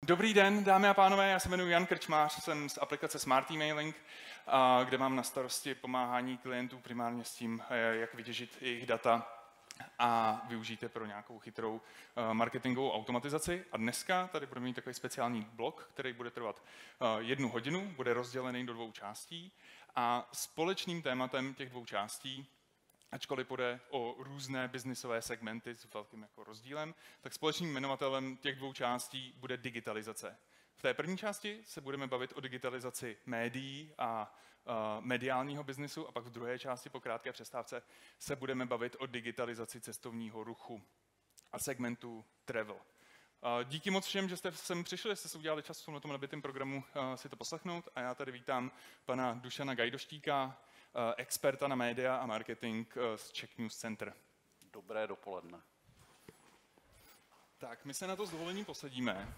Dobrý den, dámy a pánové, já se jmenuji Jan Krčmář, jsem z aplikace Smart Emailing, kde mám na starosti pomáhání klientů primárně s tím, jak vytěžit jejich data a využít je pro nějakou chytrou marketingovou automatizaci. A dneska tady budeme mít takový speciální blok, který bude trvat 1 hodinu, bude rozdělený do 2 částí a společným tématem těch 2 částí, ačkoliv půjde o různé biznisové segmenty s velkým jako rozdílem, tak společným jmenovatelem těch 2 částí bude digitalizace. V té první části se budeme bavit o digitalizaci médií a mediálního biznisu a pak v druhé části po krátké přestávce se budeme bavit o digitalizaci cestovního ruchu a segmentu travel. Díky moc všem, že jste sem přišli, jste se udělali čas na tom nabitém programu si to poslechnout a já tady vítám pana Dušana Gajdoštíka, experta na média a marketing z Czech News Center. Dobré dopoledne. Tak, my se na to s dovolením posadíme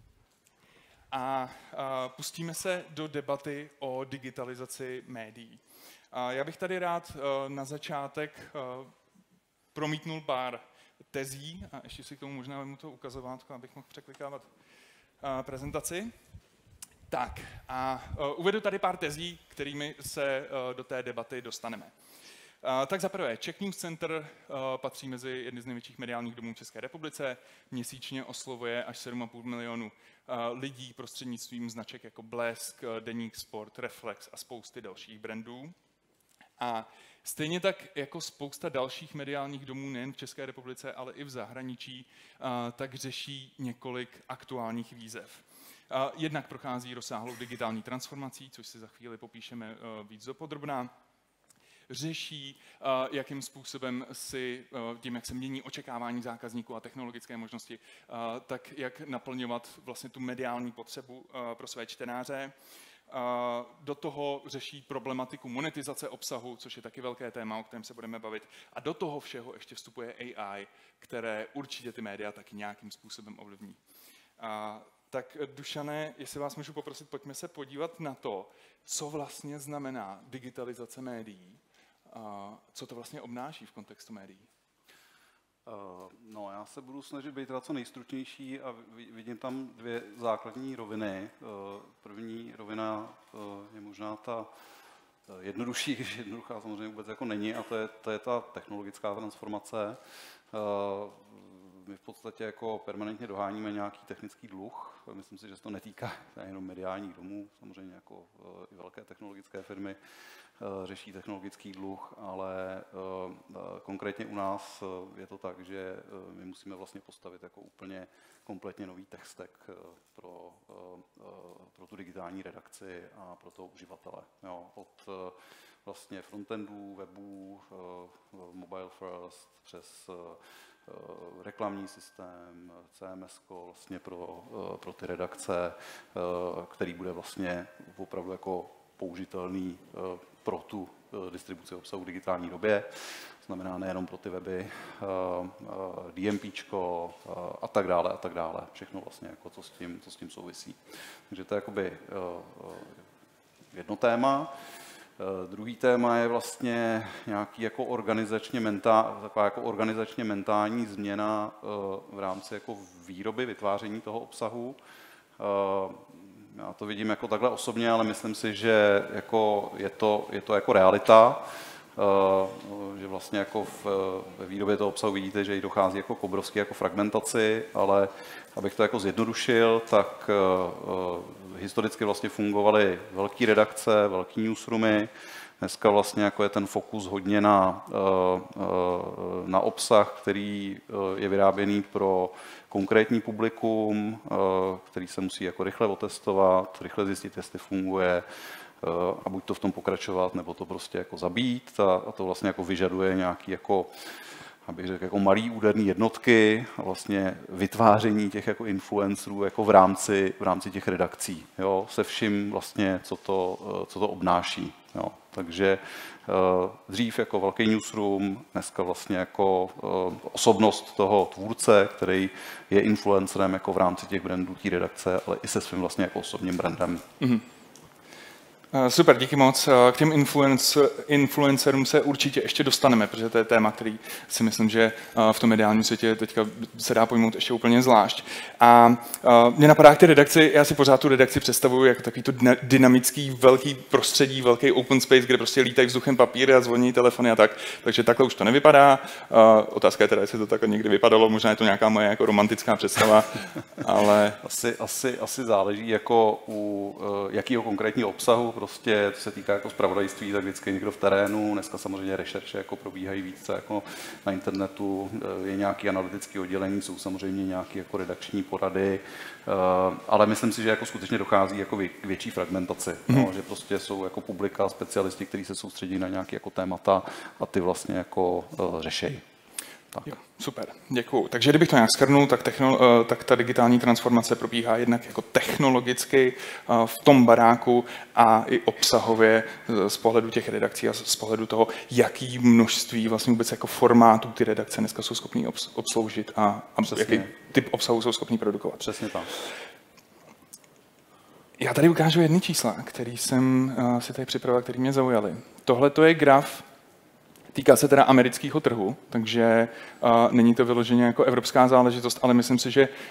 a pustíme se do debaty o digitalizaci médií. Já bych tady rád na začátek promítnul pár tezí a ještě si k tomu možná vemu to ukazovátko, abych mohl překlikávat prezentaci. Tak a uvedu tady pár tezí, kterými se do té debaty dostaneme. Tak za prvé, Czech News Center patří mezi jedny z největších mediálních domů v České republice. Měsíčně oslovuje až 7,5 milionu lidí prostřednictvím značek jako Blesk, Deník Sport, Reflex a spousty dalších brandů. A stejně tak jako spousta dalších mediálních domů nejen v České republice, ale i v zahraničí, tak řeší několik aktuálních výzev. Jednak prochází rozsáhlou digitální transformací, což si za chvíli popíšeme víc dopodrobná. Řeší, jakým způsobem tím, jak se mění očekávání zákazníků a technologické možnosti, tak jak naplňovat vlastně tu mediální potřebu pro své čtenáře. Do toho řeší problematiku monetizace obsahu, což je taky velké téma, o kterém se budeme bavit. A do toho všeho ještě vstupuje AI, které určitě ty média taky nějakým způsobem ovlivní. Tak Dušane, jestli vás můžu poprosit, pojďme se podívat na to, co vlastně znamená digitalizace médií, co to vlastně obnáší v kontextu médií. No, já se budu snažit být teda co nejstručnější a vidím tam 2 základní roviny. První rovina je možná ta jednodušší, když jednoduchá samozřejmě vůbec jako není, a to je ta technologická transformace. My v podstatě jako permanentně doháníme nějaký technický dluh. Myslím si, že se to netýká jenom mediálních domů, samozřejmě jako i velké technologické firmy řeší technologický dluh, ale konkrétně u nás je to tak, že my musíme vlastně postavit jako úplně kompletně nový tech stack pro tu digitální redakci a pro toho uživatele. Jo, od vlastně frontendů, webů, mobile first, přes reklamní systém, CMS vlastně pro ty redakce, který bude vlastně opravdu jako použitelný pro tu distribuci obsahu v digitální době. To znamená nejenom pro ty weby, DMPčko a tak dále. Všechno vlastně, jako co s tím souvisí. Takže to je jakoby jedno téma. Druhý téma je vlastně nějaký jako organizačně mentální změna v rámci jako výroby, vytváření toho obsahu. Já to vidím jako takhle osobně, ale myslím si, že jako je to jako realita, že vlastně jako ve výrobě toho obsahu vidíte, že jí dochází jako k obrovské jako fragmentaci, ale abych to jako zjednodušil, tak historicky vlastně fungovaly velké redakce, velké newsroomy. Dneska vlastně jako je ten fokus hodně na obsah, který je vyráběný pro konkrétní publikum, který se musí jako rychle otestovat, rychle zjistit, jestli funguje, a buď to v tom pokračovat, nebo to prostě jako zabít, a to vlastně jako vyžaduje nějaký jako, abych řekl, jako malý úderný jednotky a vlastně vytváření těch jako influencerů jako v rámci těch redakcí, jo, se vším vlastně, co to obnáší, jo. Takže dřív jako velký newsroom, dneska vlastně jako osobnost toho tvůrce, který je influencerem jako v rámci těch brandů té redakce, ale i se svým vlastně jako osobním brandem. Mm-hmm. Super, díky moc. K těm influencerům se určitě ještě dostaneme, protože to je téma, který si myslím, že v tom ideálním světě teďka se dá pojmout ještě úplně zvlášť. A mě napadá k té redakci, já si pořád tu redakci představuji jako takový to dynamický, velký prostředí, velký open space, kde prostě lítají vzduchem papíry a zvoní telefony a tak. Takže takhle už to nevypadá. Otázka je teda, jestli to tak někdy vypadalo, možná je to nějaká moje jako romantická představa, ale... Asi záleží jako u jakého konkrétního obsahu. Prostě, co se týká jako zpravodajství, tak vždycky někdo v terénu. Dneska samozřejmě rešerše jako probíhají více jako na internetu, je nějaké analytické oddělení, jsou samozřejmě nějaké jako redakční porady, ale myslím si, že jako skutečně dochází jako k větší fragmentaci, no, že prostě jsou jako publika, specialisti, kteří se soustředí na nějaké jako témata a ty vlastně jako řešejí. Tak. Jo, super, děkuju. Takže kdybych to nějak shrnul, tak ta digitální transformace probíhá jednak jako technologicky v tom baráku a i obsahově z pohledu těch redakcí a z pohledu toho, jaký množství vlastně vůbec jako formátů ty redakce dneska jsou schopný obsloužit a jaký typ obsahu jsou schopný produkovat. Přesně tak. Já tady ukážu jedny čísla, který jsem si tady připravil, který mě zaujaly. Tohle to je graf. Týká se teda amerického trhu, takže není to vyloženě jako evropská záležitost, ale myslím si, že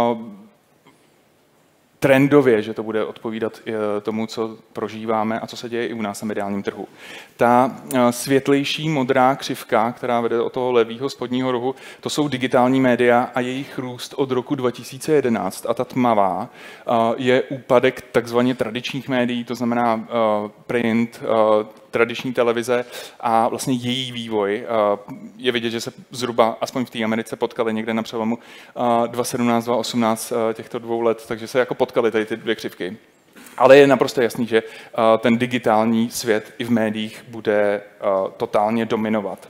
trendově, že to bude odpovídat tomu, co prožíváme a co se děje i u nás na mediálním trhu. Ta světlejší modrá křivka, která vede od toho levého spodního rohu, to jsou digitální média a jejich růst od roku 2011. A ta tmavá je úpadek takzvaně tradičních médií, to znamená print, tradiční televize a vlastně její vývoj. Je vidět, že se zhruba, aspoň v té Americe, potkali někde na přelomu 2017, 2018 těchto 2 let, takže se jako potkali tady ty 2 křivky. Ale je naprosto jasný, že ten digitální svět i v médiích bude totálně dominovat.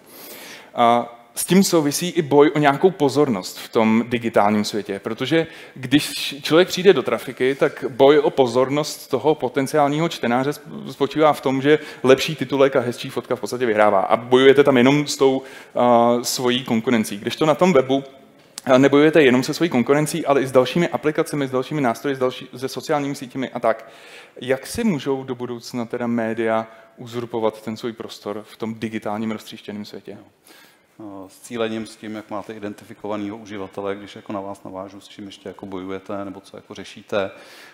S tím souvisí i boj o nějakou pozornost v tom digitálním světě, protože když člověk přijde do trafiky, tak boj o pozornost toho potenciálního čtenáře spočívá v tom, že lepší titulek a hezčí fotka v podstatě vyhrává a bojujete tam jenom s tou svojí konkurencí. Když to na tom webu nebojujete jenom se svojí konkurencí, ale i s dalšími aplikacemi, s dalšími nástroji, se sociálními sítěmi a tak. Jak si můžou do budoucna teda média uzurpovat ten svůj prostor v tom digitálním roztříštěném světě? S cílením, s tím, jak máte identifikovaného uživatele, když jako na vás navážu, s čím ještě jako bojujete nebo co jako řešíte.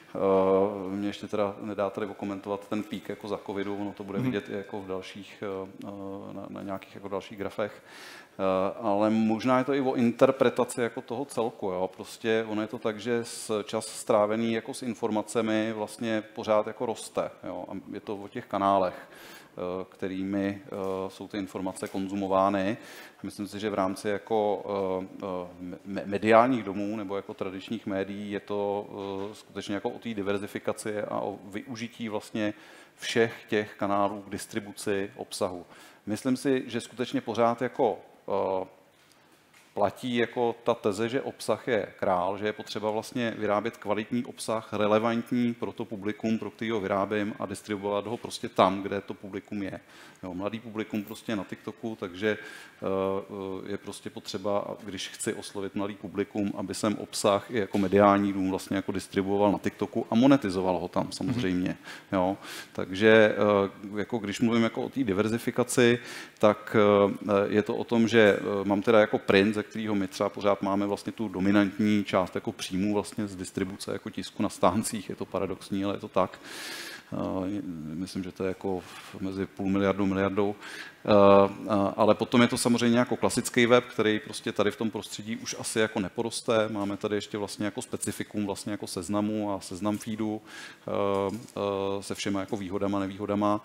Mě ještě teda nedá tady okomentovat ten pík jako za covidu, ono to bude vidět i jako v dalších, na nějakých jako dalších grafech. Ale možná je to i o interpretaci jako toho celku. Jo? Prostě ono je to tak, že čas strávený jako s informacemi vlastně pořád jako roste. Jo? A je to o těch kanálech, kterými jsou ty informace konzumovány. Myslím si, že v rámci jako mediálních domů nebo jako tradičních médií je to skutečně jako o té diverzifikaci a o využití vlastně všech těch kanálů k distribuci obsahu. Myslím si, že skutečně pořád jako platí jako ta teze, že obsah je král, že je potřeba vlastně vyrábět kvalitní obsah, relevantní pro to publikum, pro který ho vyrábím a distribuovat ho prostě tam, kde to publikum je. Jo, mladý publikum prostě na TikToku, takže je prostě potřeba, když chci oslovit mladý publikum, aby jsem obsah i jako mediální dům vlastně jako distribuoval na TikToku a monetizoval ho tam samozřejmě. Jo. Takže jako když mluvím jako o té diverzifikaci, tak je to o tom, že mám teda jako print, ze kterého my třeba pořád máme vlastně tu dominantní část jako příjmů vlastně z distribuce jako tisku na stáncích, je to paradoxní, ale je to tak. Myslím, že to je jako mezi půl miliardou. Ale potom je to samozřejmě jako klasický web, který prostě tady v tom prostředí už asi jako neporoste. Máme tady ještě vlastně jako specifikum vlastně jako seznamu a seznam feedu se všema jako výhodama, nevýhodama.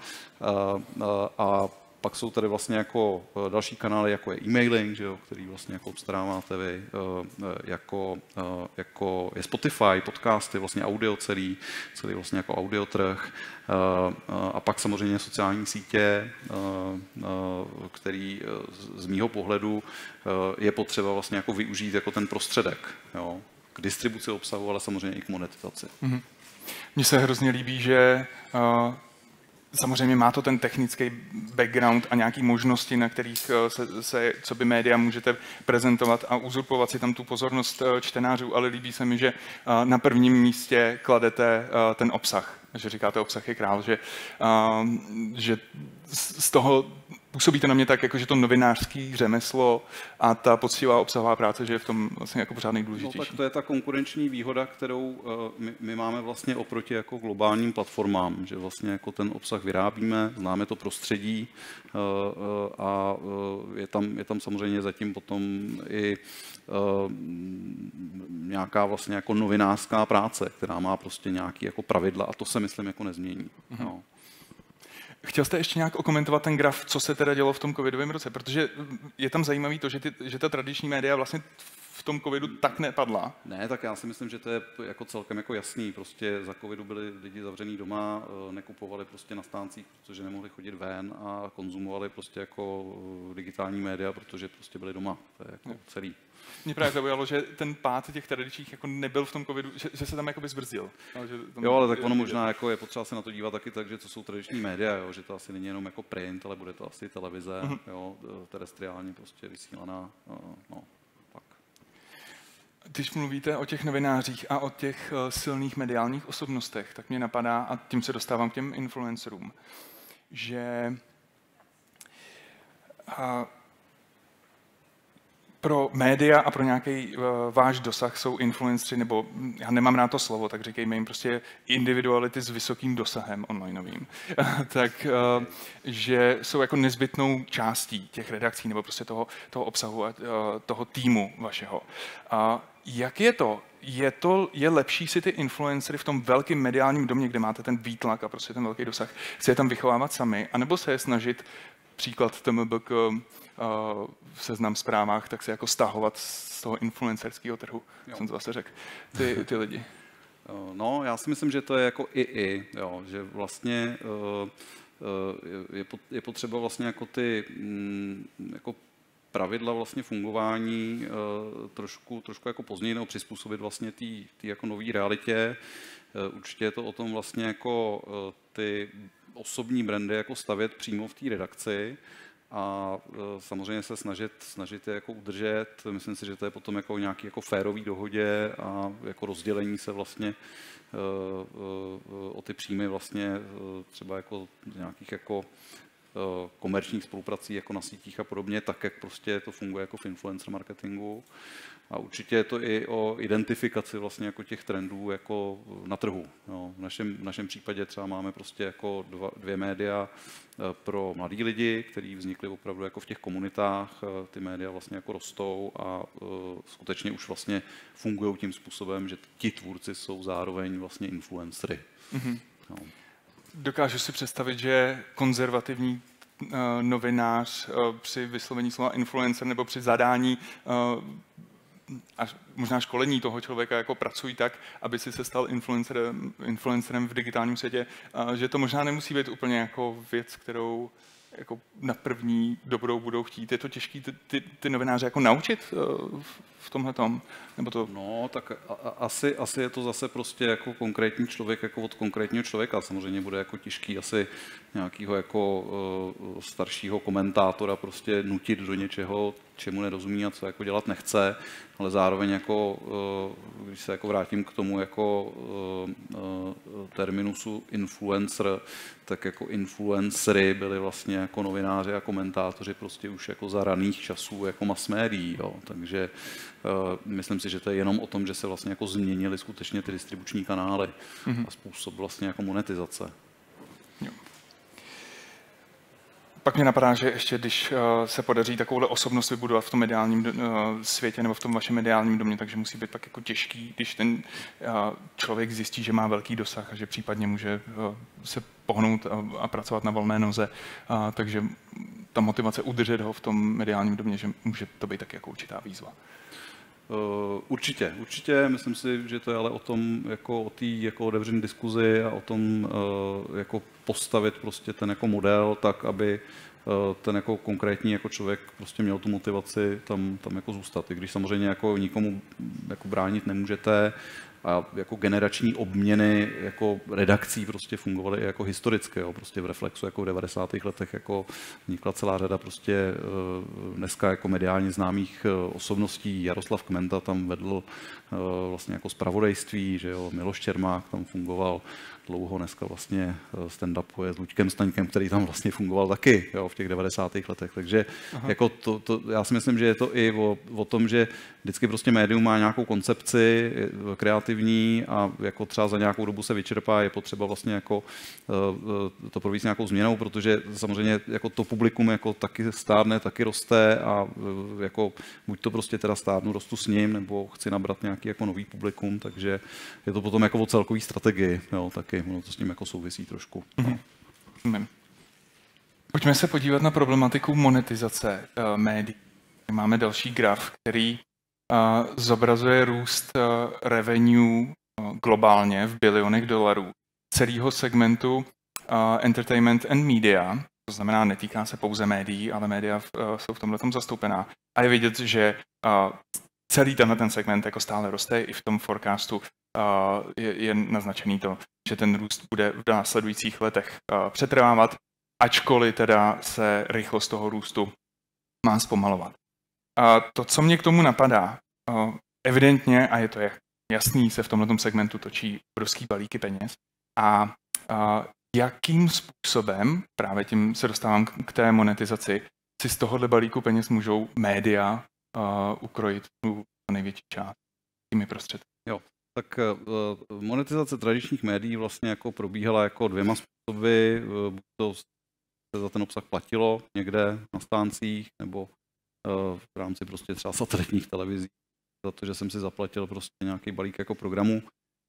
A pak jsou tady vlastně jako další kanály, jako je e-mailing, že jo, který vlastně jako obstaráváte vy, jako je Spotify, podcasty, vlastně audio celý vlastně jako audiotrh. A pak samozřejmě sociální sítě, který z mýho pohledu je potřeba vlastně jako využít jako ten prostředek, jo, k distribuci obsahu, ale samozřejmě i k monetizaci. Mně se hrozně líbí, že samozřejmě má to ten technický background a nějaké možnosti, na kterých se co by média můžete prezentovat a uzurpovat si tam tu pozornost čtenářů, ale líbí se mi, že na prvním místě kladete ten obsah. že říkáte obsah je král, že z toho působíte na mě tak, jako že to novinářský řemeslo a ta poctivá obsahová práce, že je v tom vlastně jako pořád nejdůležitější. No, tak to je ta konkurenční výhoda, kterou my máme vlastně oproti jako globálním platformám, že vlastně jako ten obsah vyrábíme, známe to prostředí a je tam samozřejmě zatím potom i nějaká vlastně jako novinářská práce, která má prostě nějaký jako pravidla a to se myslím jako nezmění. No. Chtěl jste ještě nějak okomentovat ten graf, co se teda dělo v tom covidovém roce, protože je tam zajímavý to, že ta tradiční média vlastně v tom covidu tak nepadla. Ne, tak já si myslím, že to je jako celkem jako jasný. Prostě za covidu byli lidi zavřený doma, nekupovali prostě na stáncích, protože nemohli chodit ven a konzumovali prostě jako digitální média, protože prostě byli doma. To je jako celý. Mě právě zaujalo, že ten pád těch tradičních jako nebyl v tom covidu, že se tam jakoby zbrzdil. Jo, ale tak ono možná jako je potřeba se na to dívat taky tak, že to jsou tradiční média, jo, že to asi není jenom jako print, ale bude to asi televize, jo, terestriálně prostě vysílaná, no, tak. Když mluvíte o těch novinářích a o těch silných mediálních osobnostech, tak mě napadá, a tím se dostávám k těm influencerům, že pro média a pro nějaký váš dosah jsou influenceri, nebo já nemám na to slovo, tak říkejme jim prostě individuality s vysokým dosahem onlineovým, tak že jsou jako nezbytnou částí těch redakcí nebo prostě toho obsahu a toho týmu vašeho. Jak je to? Je lepší si ty influencery v tom velkém mediálním domě, kde máte ten výtlak a prostě ten velký dosah, se je tam vychovávat sami, anebo se je snažit, příklad TMBK v Seznam Zprávách, tak se jako stahovat z toho influencerského trhu, jsem to zase řekl, ty lidi. No, já si myslím, že to je jako jo, že vlastně je potřeba vlastně jako ty jako pravidla vlastně fungování trošku jako později nebo přizpůsobit vlastně té jako nový realitě. Určitě je to o tom vlastně jako ty osobní brandy jako stavět přímo v té redakci a samozřejmě se snažit je jako udržet. Myslím si, že to je potom jako nějaký jako férový dohodě a jako rozdělení se vlastně o ty příjmy vlastně třeba jako nějakých jako komerčních spoluprací jako na sítích a podobně, tak jak prostě to funguje jako v influencer marketingu. A určitě je to i o identifikaci vlastně jako těch trendů jako na trhu. Jo. V našem případě třeba máme prostě jako dvě média pro mladý lidi, kteří vznikly opravdu jako v těch komunitách. Ty média vlastně jako rostou a skutečně už vlastně fungují tím způsobem, že ti tvůrci jsou zároveň vlastně influencery. Mm-hmm. No. Dokážu si představit, že konzervativní novinář při vyslovení slova influencer nebo při zadání a možná školení toho člověka jako pracují tak, aby si se stal influencerem v digitálním světě, že to možná nemusí být úplně jako věc, kterou jako na první dobrou budou chtít. Je to těžké ty novináře jako naučit v tomhletom? Nebo to... No, tak asi je to zase prostě jako konkrétní člověk jako od konkrétního člověka. Samozřejmě bude jako těžký asi nějakého jako staršího komentátora prostě nutit do něčeho, čemu nerozumí a co jako dělat nechce, ale zároveň jako, když se jako vrátím k tomu jako terminusu influencer, tak jako influencery byli vlastně jako novináři a komentátoři prostě už jako za raných časů jako mass médií, jo. Takže myslím si, že to je jenom o tom, že se vlastně jako změnily skutečně ty distribuční kanály a způsob vlastně jako monetizace. Jo. Pak mě napadá, že ještě když se podaří takovouhle osobnost vybudovat v tom mediálním světě nebo v tom vašem mediálním domě, takže musí být pak jako těžký, když ten člověk zjistí, že má velký dosah a že případně může se pohnout a pracovat na volné noze, takže ta motivace udržet ho v tom mediálním domě, že může to být tak jako určitá výzva. Určitě. Myslím si, že to je ale o tom, jako o té jako otevřené diskuzi a o tom jako postavit prostě ten jako model tak, aby ten jako konkrétní jako člověk prostě měl tu motivaci tam jako zůstat. I když samozřejmě jako nikomu jako bránit nemůžete a jako generační obměny jako redakcí prostě fungovaly jako historicky, jo. Prostě v Reflexu jako v 90. letech jako vznikla celá řada prostě dneska jako mediálně známých osobností. Jaroslav Kmenta tam vedl vlastně jako zpravodajství, že jo, Miloš Čermák tam fungoval dlouho, dneska vlastně stand-upuje s Luďkem Staňkem, který tam vlastně fungoval taky, jo, v těch 90. letech, takže jako já si myslím, že je to i o tom, že vždycky prostě médium má nějakou koncepci kreativní a jako třeba za nějakou dobu se vyčerpá, je potřeba vlastně jako to provést nějakou změnou, protože samozřejmě jako to publikum jako taky stárne, taky roste a jako buď to prostě teda stárnu, rostu s ním, nebo chci nabrat nějaký jako nový publikum, takže je to potom jako o celkový strategii, jo, taky, ono to s ním jako souvisí trošku. No. Pojďme se podívat na problematiku monetizace médií. Máme další graf, který zobrazuje růst revenue globálně v bilionech dolarů celého segmentu entertainment and media, to znamená, netýká se pouze médií, ale média jsou v tomhletom zastoupená. A je vidět, že celý ten segment jako stále roste, i v tom forecastu je naznačený to, že ten růst bude v následujících letech přetrvávat, ačkoliv teda se rychlost toho růstu má zpomalovat. To, co mě k tomu napadá, evidentně, a je to jasný, se v tomto segmentu točí obrovský balíky peněz a jakým způsobem, právě tím se dostávám k té monetizaci, si z tohohle balíku peněz můžou média ukrojit tu největší část těmi prostředky. Jo, tak monetizace tradičních médií vlastně jako probíhala jako dvěma způsoby, buď to se za ten obsah platilo někde na stáncích, nebo v rámci prostě třeba satelitních televizí, za to, že jsem si zaplatil prostě nějaký balík jako programu,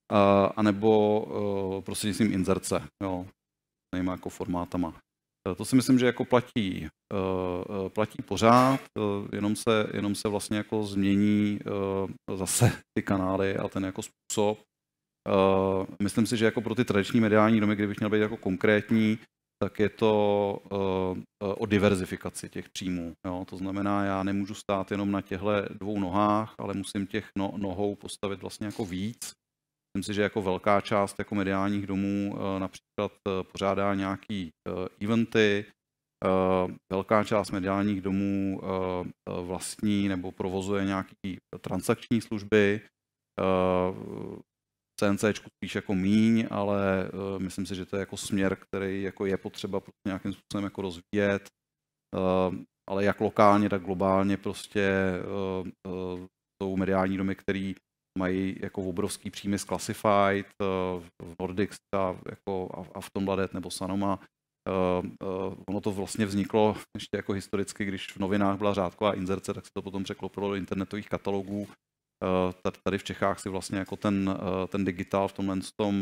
anebo prostřednictvím inzerce, jo, nejma jako formátama. To si myslím, že jako platí pořád, jenom se vlastně jako změní zase ty kanály a ten jako způsob. Myslím si, že jako pro ty tradiční mediální domy, kdybych měl být jako konkrétní, tak je to o diverzifikaci těch příjmů. Jo? To znamená, já nemůžu stát jenom na těchto dvou nohách, ale musím těch nohou postavit vlastně jako víc. Myslím si, že jako velká část jako mediálních domů například pořádá nějaký eventy, velká část mediálních domů vlastní nebo provozuje nějaké transakční služby, CNCčku spíš jako míň, ale myslím si, že to je jako směr, který jako je potřeba nějakým způsobem jako rozvíjet, ale jak lokálně, tak globálně prostě jsou mediální domy, které mají jako obrovský příjmy z Classified, v Nordics a v Tonbladet nebo Sanoma. Ono to vlastně vzniklo ještě jako historicky, když v novinách byla řádková inzerce, tak se to potom překlopilo do internetových katalogů. Tady v Čechách si vlastně jako ten digitál v tomhle tom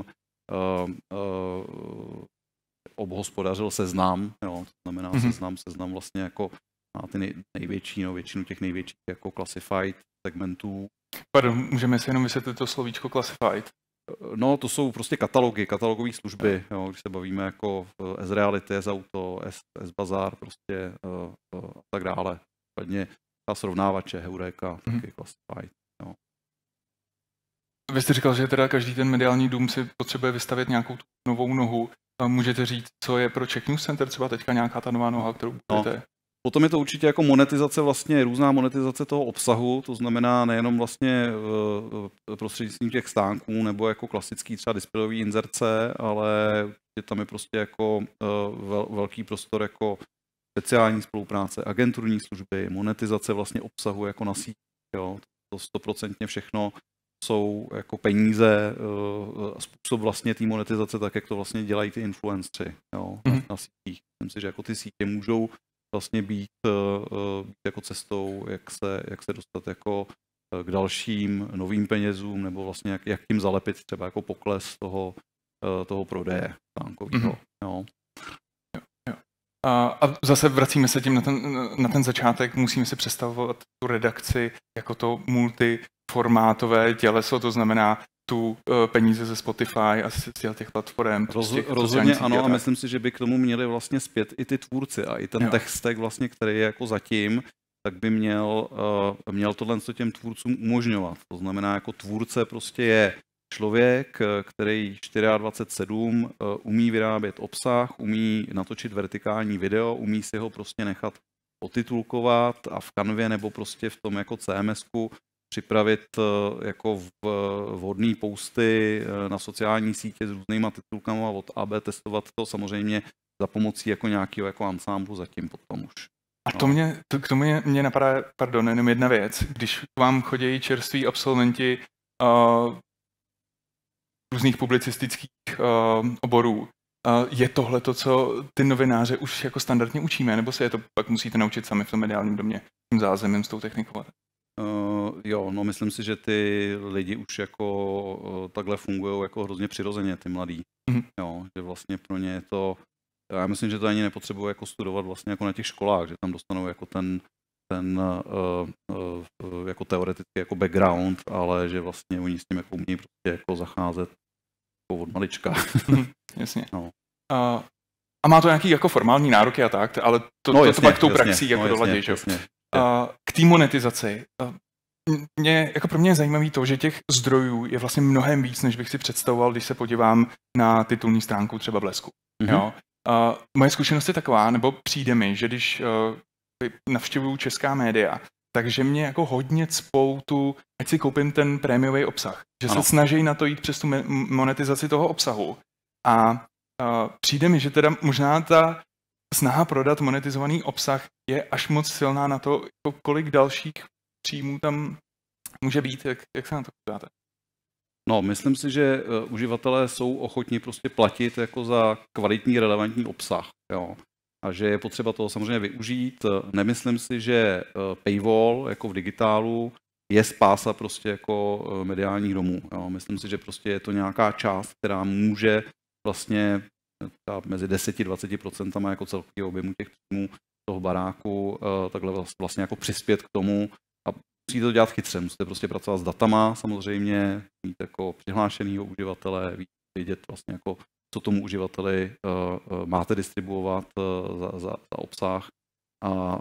obhospodařil Seznam, jo, to znamená Seznam vlastně jako má ty největší, no, většinu těch největších jako classified segmentů. Pardon, můžeme si jenom vysvětlit to slovíčko classified? No, to jsou prostě katalogové služby, jo, když se bavíme jako S-Reality, S-Auto, S-Bazar, prostě a tak dále. Padně ta srovnávače, Heureka, taky classified. Jo. Vy jste říkal, že teda každý ten mediální dům si potřebuje vystavět nějakou novou nohu. Můžete říct, co je pro Czech News Center třeba teďka nějaká ta nová noha, kterou budete? Potom je to určitě jako monetizace, vlastně různá monetizace toho obsahu, to znamená nejenom vlastně prostřednictvím těch stánků nebo jako klasický třeba displejový inzerce, ale tam je prostě jako velký prostor jako speciální spolupráce, agenturní služby, monetizace vlastně obsahu jako na síti. Jo. To 100% všechno jsou jako peníze, způsob vlastně té monetizace, tak jak to vlastně dělají ty influenceri, jo, na sítích. Myslím si, že jako ty sítě můžou vlastně být jako cestou, jak se dostat jako k dalším novým penězům, nebo vlastně jak tím zalepit třeba jako pokles toho prodeje stánkového. Jo. A zase vracíme se tím na ten začátek, musíme si představovat tu redakci jako to multiformátové těleso, to znamená tu peníze ze Spotify a z těch platform. Rozhodně ano, a myslím si, že by k tomu měli vlastně zpět i ty tvůrci a i ten textek vlastně, který je jako zatím, tak by měl tohle těm tvůrcům umožňovat. To znamená, jako tvůrce prostě je člověk, který 24/7 umí vyrábět obsah, umí natočit vertikální video, umí si ho prostě nechat otitulkovat a v Canvě nebo prostě v tom jako CMS-ku připravit jako vhodné posty na sociální sítě s různýma titulkama od AB, testovat to samozřejmě za pomocí jako nějakého jako ansámblu zatím potom už. A k tomu mě napadá, pardon, jenom jedna věc. Když k vám chodí čerství absolventi různých publicistických oborů, je tohle to, co ty novináře už jako standardně učíme, nebo se je to pak musíte naučit sami v tom mediálním domě, tím zázemím s tou technikou? Jo, no myslím si, že ty lidi už jako takhle fungují jako hrozně přirozeně, ty mladí. Jo, že vlastně pro ně je to, já myslím, že to ani nepotřebují jako studovat vlastně jako na těch školách, že tam dostanou jako ten jako teoretický jako background, ale že vlastně oni s tím jako umějí prostě jako zacházet jako od malička. Jasně. No. A má to nějaký jako formální nároky a tak, ale to pak tou praxí jako doladí, že jo? K té monetizaci. Pro mě je zajímavý to, že těch zdrojů je vlastně mnohem víc, než bych si představoval, když se podívám na titulní stránku třeba Blesku. Jo? Moje zkušenost je taková, nebo přijde mi, že když navštěvuju česká média, takže mě jako hodně cpou tu, ať si koupím ten prémiový obsah. Že se snaží na to jít přes tu monetizaci toho obsahu. A přijde mi, že teda možná ta snaha prodat monetizovaný obsah je až moc silná na to, kolik dalších příjmů tam může být. Jak se na to díváte? No, myslím si, že uživatelé jsou ochotní prostě platit jako za kvalitní, relevantní obsah. Jo. A že je potřeba toho samozřejmě využít. Nemyslím si, že paywall jako v digitálu je spása prostě jako mediálních domů. Jo. Myslím si, že prostě je to nějaká část, která může vlastně mezi 10-20% jako celkový objemu těch příjmů toho baráku takhle vlastně jako přispět k tomu a musíte to dělat chytře, musíte prostě pracovat s datama samozřejmě, mít jako přihlášenýho uživatele, vědět vlastně jako co tomu uživateli máte distribuovat za obsah a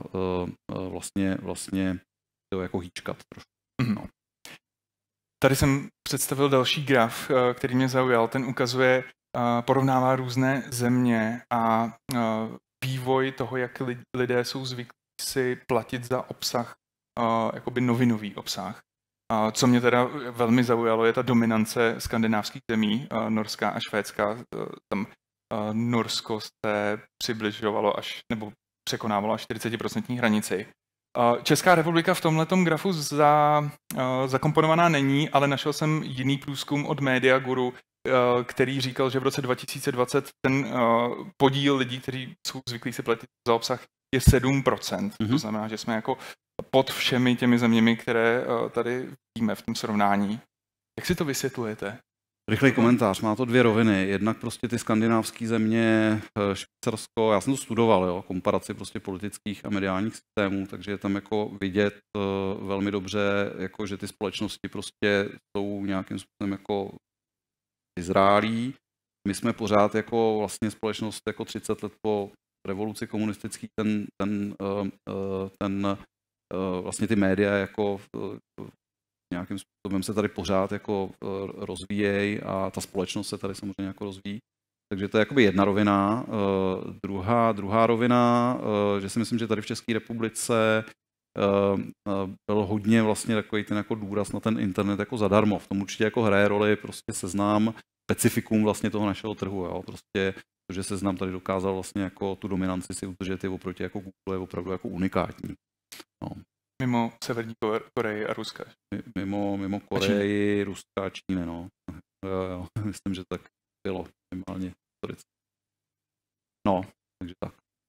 vlastně to jako hýčkat trošku. No. Tady jsem představil další graf, který mě zaujal. Ten ukazuje, porovnává různé země a vývoj toho, jak lidé jsou zvyklí si platit za obsah, jakoby novinový obsah. Co mě teda velmi zaujalo, je ta dominance skandinávských zemí, Norska a Švédska. Tam Norsko se přibližovalo nebo překonávalo až 40% hranici. Česká republika v tomhletom grafu zakomponovaná není, ale našel jsem jiný průzkum od Media Guru, který říkal, že v roce 2020 ten podíl lidí, kteří jsou zvyklí si platit za obsah, je 7%. To znamená, že jsme jako pod všemi těmi zeměmi, které tady vidíme v tom srovnání. Jak si to vysvětlujete? Rychlý komentář, má to dvě roviny. Jednak prostě ty skandinávské země, Švýcarsko, já jsem to studoval, jo, komparaci prostě politických a mediálních systémů, takže je tam jako vidět velmi dobře, jako že ty společnosti prostě jsou nějakým způsobem jako vyzrálí. My jsme pořád jako vlastně společnost jako 30 let po revoluci komunistický, vlastně ty média jako nějakým způsobem se tady pořád jako rozvíjejí a ta společnost se tady samozřejmě jako rozvíjí. Takže to je jakoby jedna rovina. Druhá rovina, že si myslím, že tady v České republice byl hodně vlastně takový ten jako důraz na ten internet jako zadarmo. V tom určitě jako hraje roli prostě Seznam, specifikum vlastně toho našeho trhu. Jo? Prostě to, že Seznam tady dokázal vlastně jako tu dominanci si udržet je oproti jako Google je opravdu jako unikátní. No. Mimo Severní Koreji a Ruska. Mimo Koreji, Ruska a Číny, no. Jo, myslím, že tak bylo minimálně historicky. No, takže tak.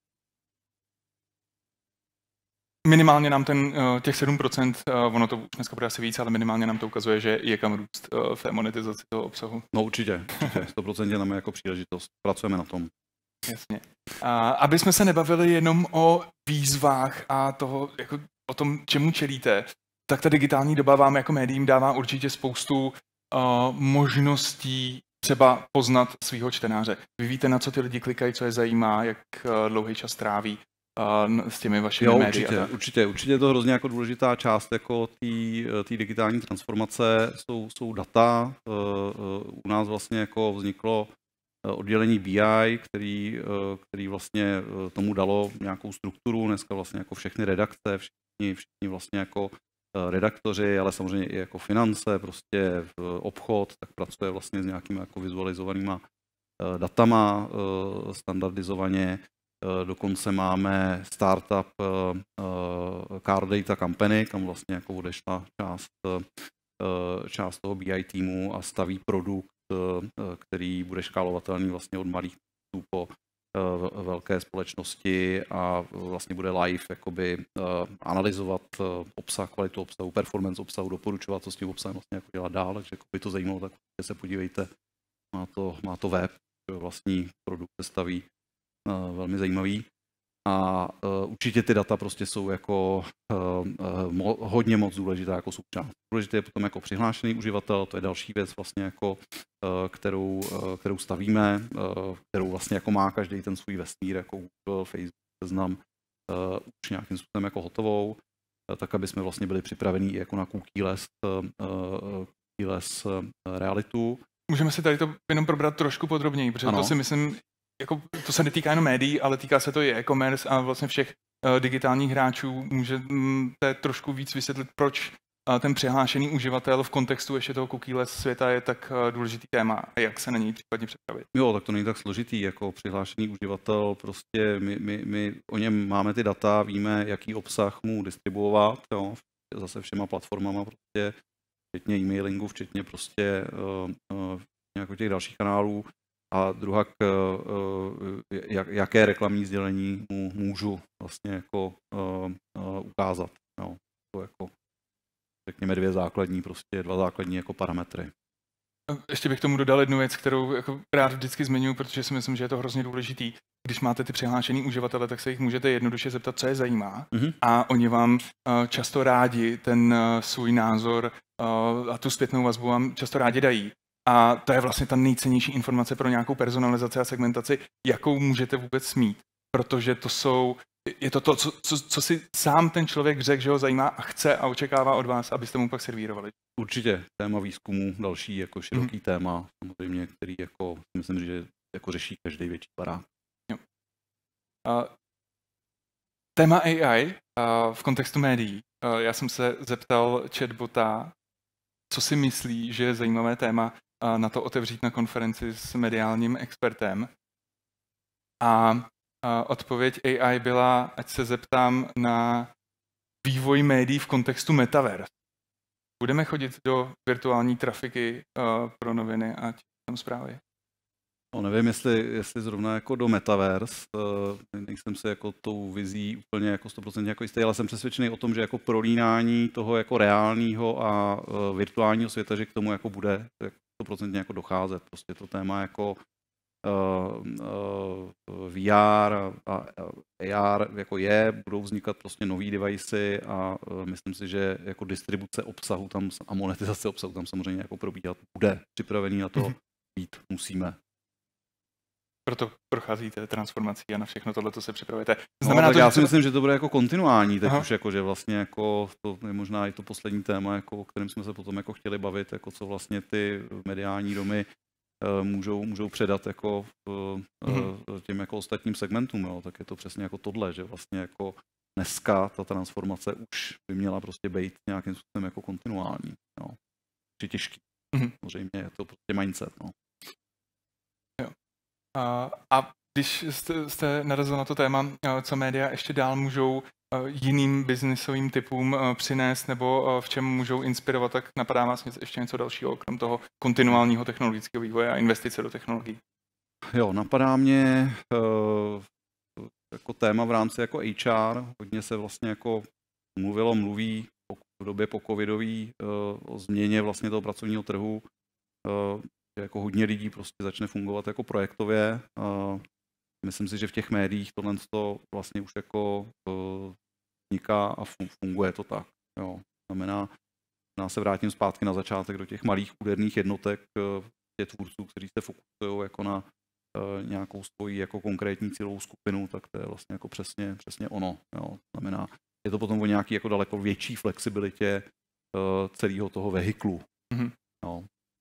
Minimálně nám těch 7%, ono to dneska bude asi víc, ale minimálně nám to ukazuje, že je kam růst v té monetizaci toho obsahu. No určitě. 100% nám je jako příležitost. Pracujeme na tom. Jasně. Aby jsme se nebavili jenom o výzvách a toho, jako o tom, čemu čelíte, tak ta digitální doba vám jako médiím dává určitě spoustu možností třeba poznat svého čtenáře. Vy víte, na co ty lidi klikají, co je zajímá, jak dlouhý čas tráví s těmi vašimi médii. Určitě je to hrozně jako důležitá část jako té digitální transformace. Jsou data. U nás vlastně jako vzniklo oddělení BI, který vlastně tomu dalo nějakou strukturu. Dneska vlastně jako všechny redakce, všichni vlastně jako redaktoři, ale samozřejmě i jako finance, prostě v obchod, tak pracuje vlastně s nějakými jako vizualizovanýma datama standardizovaně. Dokonce máme startup Car Data Company, kam vlastně jako odešla část toho BI týmu a staví produkt, který bude škálovatelný vlastně od malých po velké společnosti a vlastně bude live jakoby analyzovat obsah, kvalitu obsahu, performance obsahu, doporučovat, co s tím obsahem vlastně jako dělat dál, takže by to zajímalo, tak se podívejte, má to web, vlastní produkt se staví, velmi zajímavý. A určitě ty data prostě jsou jako hodně moc důležitá jako součást. Důležité je potom jako přihlášený uživatel, to je další věc vlastně jako, kterou stavíme, kterou vlastně jako má každý ten svůj vesmír, jako Google, Facebook, Seznam, už nějakým způsobem jako hotovou, tak aby jsme vlastně byli připravení i jako na cookie-less realitu. Můžeme si tady to jenom probrat trošku podrobněji, protože to si myslím, jako, to se netýká jenom médií, ale týká se to i e-commerce a vlastně všech digitálních hráčů. Můžete trošku víc vysvětlit, proč ten přihlášený uživatel v kontextu ještě toho cookie-less světa je tak důležitý téma a jak se na něj případně připravit? Jo, tak to není tak složitý, jako přihlášený uživatel, prostě my o něm máme ty data, víme, jaký obsah mu distribuovat, jo, zase všema platformama, prostě, včetně e-mailingu, včetně prostě nějakých těch dalších kanálů. A druhá, jaké reklamní sdělení mu můžu vlastně jako ukázat. No, to jako, řekněme, dva základní jako parametry. Ještě bych tomu dodal jednu věc, kterou jako rád vždycky zmiňuji, protože si myslím, že je to hrozně důležitý. Když máte ty přihlášený uživatele, tak se jich můžete jednoduše zeptat, co je zajímá. A oni vám často rádi ten svůj názor a tu zpětnou vazbu vám často rádi dají. A to je vlastně ta nejcennější informace pro nějakou personalizaci a segmentaci, jakou můžete vůbec mít. Protože je to, co si sám ten člověk řekl, že ho zajímá a chce a očekává od vás, abyste mu pak servírovali. Určitě. Téma výzkumu, další jako široký téma, samozřejmě, který jako, myslím, že jako řeší každý větší barák. Téma AI v kontextu médií. Já jsem se zeptal chatbota, co si myslí, že je zajímavé téma na to otevřít na konferenci s mediálním expertem. A odpověď AI byla, ať se zeptám na vývoj médií v kontextu metaverse. Budeme chodit do virtuální trafiky pro noviny a tam zprávy? No, nevím, jestli zrovna jako do metaverse, nejsem si jako tou vizí úplně jako 100% jako jistý, ale jsem přesvědčený o tom, že jako prolínání toho jako reálního a virtuálního světa, že k tomu jako bude 100% jako docházet. Prostě to téma jako VR a AR jako budou vznikat prostě nový device a myslím si, že jako distribuce obsahu tam a monetizace obsahu tam samozřejmě jako probíhat bude. Připravený na to být musíme. Proto procházíte transformací a na všechno tohle se připravujete. Znamená já si myslím, že to bude jako kontinuální, teď už jako, že vlastně jako to je možná i to poslední téma, jako, o kterém jsme se potom jako chtěli bavit, jako co vlastně ty mediální domy můžou předat jako těm jako ostatním segmentům, jo. Tak je to přesně jako tohle, že vlastně jako dneska ta transformace už by měla prostě být nějakým způsobem jako kontinuální. Jo. Či těžký. Samozřejmě je to prostě mindset. No. A když jste narazil na to téma, co média ještě dál můžou jiným biznisovým typům přinést nebo v čem můžou inspirovat, tak napadá vás ještě něco dalšího, krom toho kontinuálního technologického vývoje a investice do technologií? Jo, napadá mě jako téma v rámci jako HR, hodně se vlastně jako mluví v době po covidový o změně vlastně toho pracovního trhu, že jako hodně lidí prostě začne fungovat jako projektově. Myslím si, že v těch médiích tohle vlastně už jako vzniká a funguje to tak. Jo. Znamená, se vrátím zpátky na začátek do těch malých úderných jednotek těch tvůrců, kteří se fokusují jako na nějakou svoji jako konkrétní cílovou skupinu, tak to je vlastně jako přesně ono. Jo. Znamená, je to potom o nějaký jako daleko větší flexibilitě celého toho vehiklu. Jo.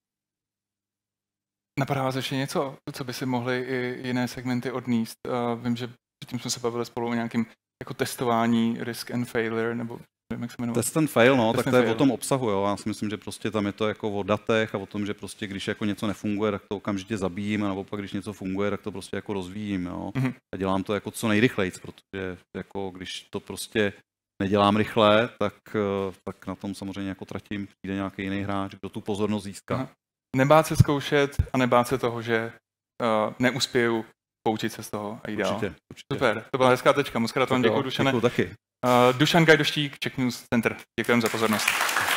Napadá vás ještě něco, co by si mohly i jiné segmenty odníst? Vím, že předtím jsme se bavili spolu o nějakém jako testování risk and failure, nebo nevím, jak se jmenuje. Test and fail, no, Test tak and to je fail. o tom obsahu, jo. Já si myslím, že prostě tam je to jako o datech a o tom, že prostě když jako něco nefunguje, tak to okamžitě zabijím, a naopak když něco funguje, tak to prostě jako rozvíjím, jo. A dělám to jako co nejrychleji, protože jako když to prostě nedělám rychle, tak na tom samozřejmě jako tratím, přijde nějaký jiný hráč, kdo tu pozornost získá. Aha. Nebát se zkoušet a nebát se toho, že neuspěju, poučit se z toho a jít dál. Určitě. Super, to byla hezká tečka. Moc krát vám děkuji, Dušane. Děkuji taky. Dušan Gajdoštík, Czech News Center. Děkujeme za pozornost.